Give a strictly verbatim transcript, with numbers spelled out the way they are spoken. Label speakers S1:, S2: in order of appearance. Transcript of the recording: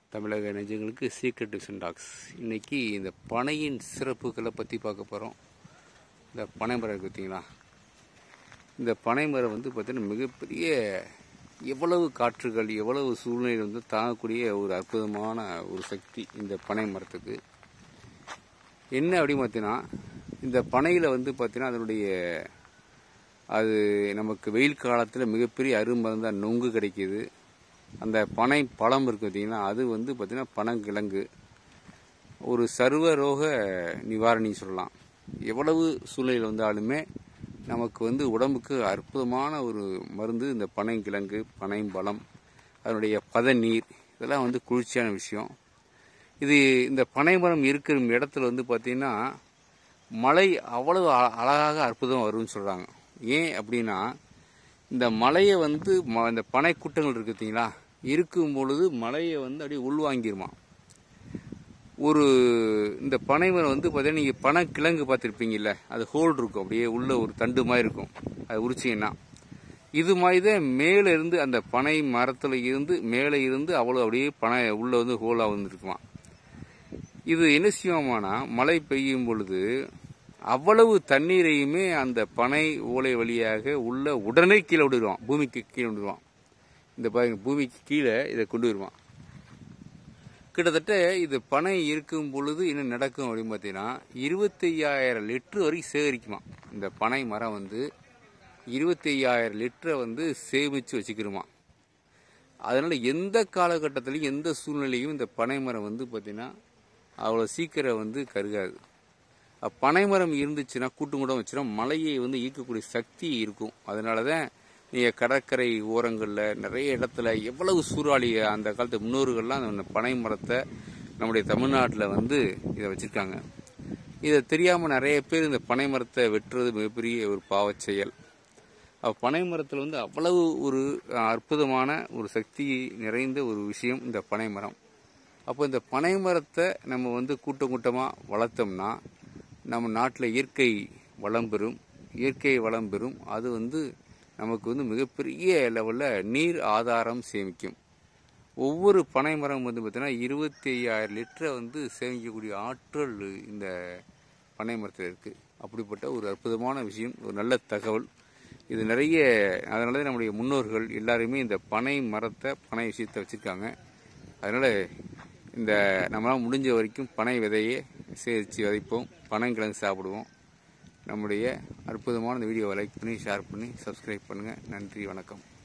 S1: தமிழக நெஞ்சங்களுக்கு secret division tax. இன்றைக்கி இந்த பனையின் சிறப்புகளை பற்றி பார்க்க போகிறோம். இந்த பனை மரம் இருக்குது பார்த்தீங்களா, இந்த பனை மரம் வந்து பார்த்திங்கன்னா மிகப்பெரிய எவ்வளவு காற்றுகள் எவ்வளவு சூழ்நிலை வந்து தாங்கக்கூடிய ஒரு அற்புதமான ஒரு சக்தி இந்த பனை மரத்துக்கு. என்ன அப்படின்னு பார்த்தீங்கன்னா, இந்த பனையில் வந்து பார்த்திங்கன்னா அதனுடைய அது நமக்கு வெயில் காலத்தில் மிகப்பெரிய அருமருந்தாக நொங்கு கிடைக்கிது. அந்த பனை பழம் இருக்குது பார்த்தீங்கன்னா, அது வந்து பார்த்திங்கன்னா பனங்கிழங்கு ஒரு சர்வரோக நிவாரணி சொல்லலாம். எவ்வளவு சூழ்நிலையில் வந்தாலுமே நமக்கு வந்து உடம்புக்கு அற்புதமான ஒரு மருந்து இந்த பனைங்கிழங்கு, பனை பழம், அதனுடைய பதநீர், இதெல்லாம் வந்து குளிர்ச்சியான விஷயம். இது இந்த பனை மரம் இருக்கிற இடத்துல வந்து பார்த்திங்கன்னா மழை அவ்வளவு அழகாக அற்புதம் வரும்னு சொல்கிறாங்க. ஏன் அப்படின்னா, இந்த மலையை வந்து இந்த பனை கூட்டங்கள் இருக்கு பார்த்தீங்களா, இருக்கும் பொழுது மலையை வந்து அப்படியே உள்வாங்கிருமா. ஒரு இந்த பனை மரம் வந்து பார்த்தீங்கன்னா நீங்கள் பனை கிழங்கு பார்த்துருப்பீங்கல்ல, அது ஹோல் இருக்கும், அப்படியே உள்ள ஒரு தண்டு மாதிரி இருக்கும். அது உரிச்சிங்கன்னா இது மாதிரி தான் மேலே இருந்து அந்த பனை மரத்தில் இருந்து மேலே இருந்து அவ்வளோ அப்படியே பனை உள்ள வந்து ஹோலாக வந்துருக்குமா. இது என்ன செய்வோமானா, மழை பெய்யும் பொழுது அவ்வளவு தண்ணீரையுமே அந்த பனை ஓலை வழியாக உள்ள உடனே கீழே விடுவான், பூமிக்கு கீழே விடுவான். இந்த பாருங்க, பூமிக்கு கீழே இதை கொண்டு வருவான். கிட்டத்தட்ட இது பனை இருக்கும் பொழுது என்ன நடக்கும் அப்படின்னு பார்த்தீங்கன்னா, இருபத்தி ஐயாயிரம் லிட்டரு வரைக்கும் சேகரிக்குமா. இந்த பனை மரம் வந்து இருபத்தி ஐயாயிரம் லிட்டரை வந்து சேமித்து வச்சுக்கிறோமா. அதனால் எந்த காலகட்டத்திலையும் எந்த சூழ்நிலையும் இந்த பனை மரம் வந்து பார்த்திங்கன்னா அவ்வளோ சீக்கிரம் வந்து கருகாது. பனைமரம் இருந்துச்சுன்னா கூட்டம் கூட வச்சுன்னா மலையை வந்து ஈர்க்கக்கூடிய சக்தி இருக்கும். அதனால தான் நீங்கள் கடற்கரை ஓரங்களில் நிறைய இடத்துல எவ்வளவு சூறாவளி அந்த காலத்து முன்னோர்கள்லாம் அந்த பனை மரத்தை நம்முடைய தமிழ்நாட்டில் வந்து இதை வச்சுருக்காங்க. இதை தெரியாமல் நிறைய பேர் இந்த பனை மரத்தை வெட்டுறது மிகப்பெரிய ஒரு பாவச் செயல். பனை மரத்தில் வந்து அவ்வளவு ஒரு அற்புதமான ஒரு சக்தி நிறைந்த ஒரு விஷயம் இந்த பனை மரம். அப்போ இந்த பனை மரத்தை நம்ம வந்து கூட்டம் கூட்டமாக வளர்த்தோம்னா நம்ம நாட்டில் இயற்கை வளம் பெறும். இயற்கை வளம் பெறும் அது வந்து நமக்கு வந்து மிகப்பெரிய லெவலில் நீர் ஆதாரம் சேமிக்கும். ஒவ்வொரு பனை மரம் வந்து பார்த்திங்கன்னா இருபத்தி ஐயாயிரம் லிட்டரை வந்து சேமிக்கக்கூடிய ஆற்றல் இந்த பனை மரத்தில் இருக்குது. அப்படிப்பட்ட ஒரு அற்புதமான விஷயம், ஒரு நல்ல தகவல் இது நிறைய. அதனால தான் நம்முடைய முன்னோர்கள் எல்லாருமே இந்த பனை மரத்தை பனை விஷயத்தை வச்சுருக்காங்க. அதனால் இந்த நம்மளால் முடிஞ்ச வரைக்கும் பனை விதையை சேரித்து விதைப்போம், பனங்கிழங்கு சாப்பிடுவோம். நம்முடைய அற்புதமான இந்த வீடியோவை லைக் பண்ணி ஷேர் பண்ணி சப்ஸ்கிரைப் பண்ணுங்கள். நன்றி, வணக்கம்.